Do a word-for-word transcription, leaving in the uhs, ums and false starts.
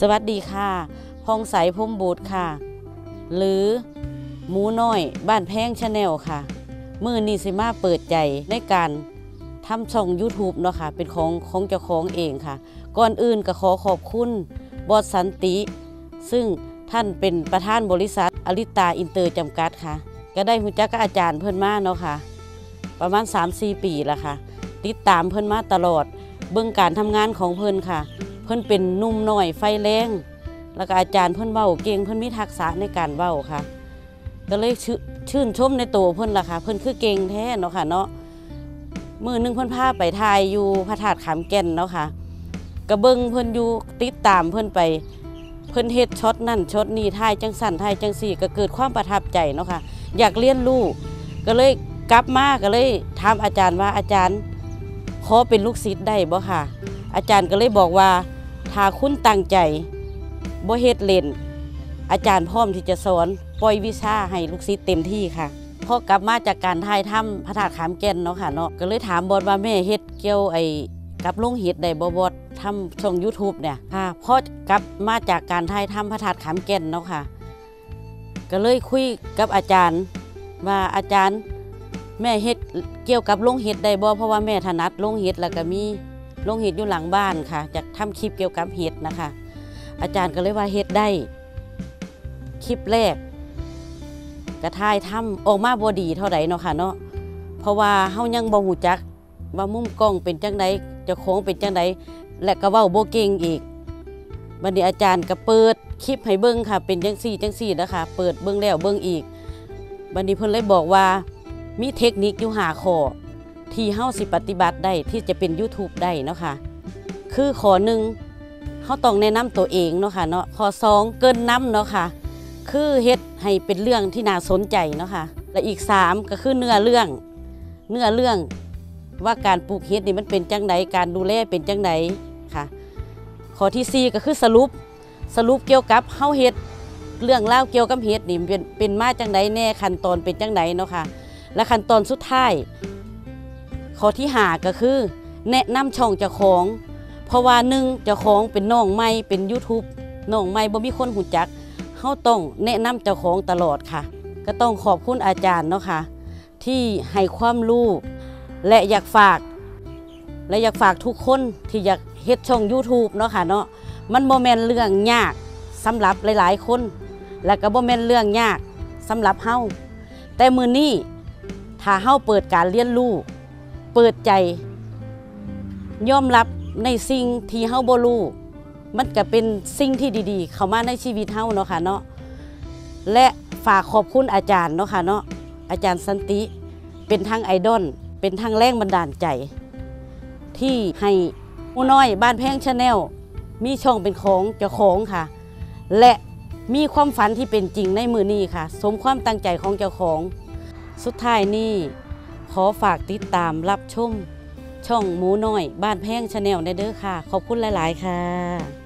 สวัสดีค่ะพองใสพรมบุตรค่ะหรือหมูน้อยบ้านแพงชาแนลค่ะมือนีสิมาเปิดใจในการทำช่อง ยูทูบ เนาะค่ะเป็นของของเจ้าของเองค่ะก่อนอื่นก็ขอขอบคุณบอสสันติซึ่งท่านเป็นประธานบริษัทอลิตาอินเตอร์จำกัดค่ะก็ได้รู้จักกับอาจารย์เพิ่นมาเนาะค่ะประมาณ สามสี่ ปีแล้วค่ะติดตามเพิ่นมาตลอดเบิ่งการทำงานของเพิ่นค่ะเพิ่นเป็นหนุ่มน้อยไฟแรงแล้วก็อาจารย์เพิ่นเว้าเก่งเพิ่นมีทักษะในการเว้าค่ะก็เลยชื่นชมในตัวเพิ่นล่ะค่ะเพิ่นคือเก่งแท้เนาะค่ะเนาะมื้อนึงเพิ่นพาไปถ่ายอยู่พระธาตุขามแก่นเนาะค่ะก็เบิ่งเพิ่นอยู่ติดตามเพิ่นไปเพิ่นเฮ็ดช็อตนั่นช็อตนี้ถ่ายจังสั่นถ่ายจังสี่ก็เกิดความประทับใจเนาะค่ะอยากเรียนรู้ก็เลยกลับมาก็เลยถามอาจารย์ว่าอาจารย์ขอเป็นลูกศิษย์ได้บ่ค่ะอาจารย์ก็เลยบอกว่าถ้าคุณตั้งใจบ่เฮ็ดเล่นอาจารย์พร้อมที่จะสอนปล่อยวิชาให้ลูกศิษย์เต็มที่ค่ะพอกลับมาจากการถ่ายทำพระธาตุขามแก่นเนาะค่ะเนาะก็เลยถามบอสว่าแม่เฮ็ดเกี่ยวไอ้กับลงเฮ็ดได้บ่บอสทำช่อง ยูทูบ เนี่ยค่ะพอกลับมาจากการถ่ายทำพระธาตุขามแก่นเนาะค่ะก็เลยคุยกับอาจารย์ว่าอาจารย์แม่เฮ็ดเกี่ยวกับลงเฮ็ดได้บ่เพราะว่าแม่ถนัดลงเฮ็ดแล้วก็มีลงเฮ็ดอยู่หลังบ้านค่ะจากทำคลิปเกี่ยวกับเฮ็ดนะคะอาจารย์ก็เลยว่าเฮ็ดได้คลิปแรกกระถ่ายทำออกมาบ่ดีเท่าใดเนาะค่ะเนาะเพราะว่าเฮายังบ่ฮู้จักว่ามุมกล้องเป็นจังไดเจ้าของเป็นจังไดและก็เว้าบ่เก่งอีกบัดนี้อาจารย์ก็เปิดคลิปให้เบิ่งค่ะเป็นจังซี่จังซี่นะคะเปิดเบิ่งแล้วเบิ่งอีกบัดนี้เพิ่นเลยบอกว่ามีเทคนิคอยู่ห้าข้อที่เฮาสิปฏิบัติได้ที่จะเป็น ยูทูบ ได้เนาะค่ะคือข้อหนึ่งเฮาต้องแนะนำตัวเองเนาะค่ะเนาะข้อสองเกินนำเนาะค่ะคือเฮ็ดให้เป็นเรื่องที่น่าสนใจเนาะค่ะและอีกสามก็คือเนื้อเรื่องเนื้อเรื่องว่าการปลูกเฮ็ดนี่มันเป็นจังไดการดูแลเป็นจังไดค่ะข้อที่สี่ก็คือสรุปสรุปเกี่ยวกับเฮาเฮ็ดเรื่องราวเกี่ยวกับเฮ็ดนี่เป็นเป็นมาจังไดแน่ขั้นตอนเป็นจังไดเนาะค่ะและขั้นตอนสุดท้ายข้อที่ห้าก็คือแนะนำช่องเจ้าของเพราะว่าหนึ่งเจ้าของเป็นน้องใหม่เป็น ยูทูบ น้องใหม่บ่มีคนรู้จักเฮาต้องแนะนำเจ้าของตลอดค่ะก็ต้องขอบคุณอาจารย์เนาะค่ะที่ให้ความรู้และอยากฝากและอยากฝากทุกคนที่อยากเฮ็ดช่อง ยูทูบ เนาะค่ะเนาะมันบ่แม่นเรื่องยากสำหรับหลายๆคนและก็บ่แม่นเรื่องยากสำหรับเฮาแต่มื้อนี้ถ้าเฮาเปิดการเรียนรู้เปิดใจยอมรับในสิ่งที่เฮาบ่รู้มันก็เป็นสิ่งที่ดีๆเข้ามาในชีวิตเฮาเนาะค่ะเนาะและฝากขอบคุณอาจารย์เนาะค่ะเนาะอาจารย์สันติเป็นทั้งไอดอลเป็นทั้งแรงบันดาลใจที่ให้หมูน้อยบ้านแพงชาแนลมีช่องเป็นของเจ้าของค่ะและมีความฝันที่เป็นจริงในมือนี้ค่ะสมความตั้งใจของเจ้าของสุดท้ายนี้ขอฝากติดตามรับชมช่องหมูน้อยบ้านแพงชาแนลได้เด้อค่ะขอบคุณหลายๆค่ะ